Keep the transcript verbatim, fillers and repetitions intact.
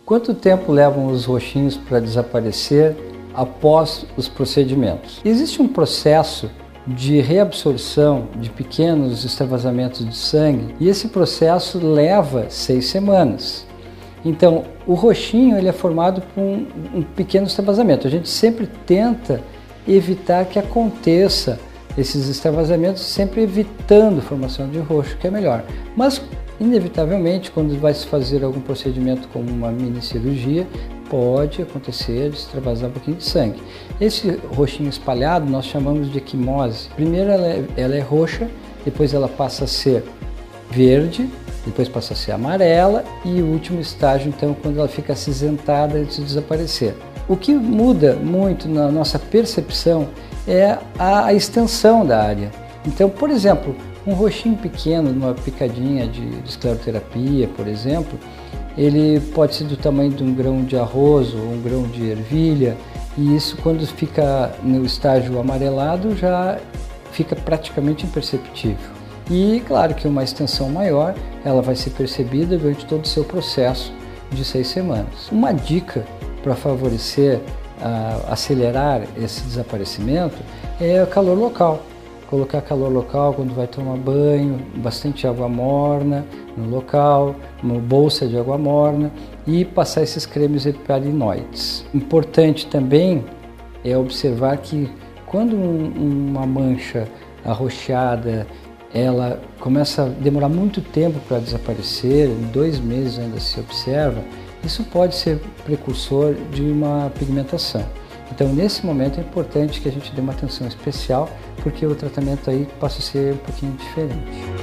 Quanto tempo levam os roxinhos para desaparecer após os procedimentos? Existe um processo de reabsorção de pequenos extravasamentos de sangue e esse processo leva seis semanas. Então, o roxinho ele é formado por um, um pequeno extravasamento. A gente sempre tenta evitar que aconteça esses extravasamentos, sempre evitando a formação de roxo, que é melhor. Mas, inevitavelmente, quando vai se fazer algum procedimento como uma mini cirurgia, pode acontecer de extravasar um pouquinho de sangue. Esse roxinho espalhado nós chamamos de equimose. Primeiro ela é, ela é roxa, depois ela passa a ser verde, depois passa a ser amarela e o último estágio, então, quando ela fica acinzentada antes de desaparecer. O que muda muito na nossa percepção é a extensão da área. Então, por exemplo, um roxinho pequeno, numa picadinha de, de escleroterapia, por exemplo, ele pode ser do tamanho de um grão de arroz ou um grão de ervilha, e isso, quando fica no estágio amarelado, já fica praticamente imperceptível. E claro que uma extensão maior, ela vai ser percebida durante todo o seu processo de seis semanas. Uma dica para favorecer, uh, acelerar esse desaparecimento é o calor local. Colocar calor local quando vai tomar banho, bastante água morna no local, uma bolsa de água morna e passar esses cremes heparinoides. Importante também é observar que quando um, uma mancha arroxeada ela começa a demorar muito tempo para desaparecer, em dois meses ainda se observa, isso pode ser precursor de uma pigmentação. Então, nesse momento é importante que a gente dê uma atenção especial, porque o tratamento aí passa a ser um pouquinho diferente.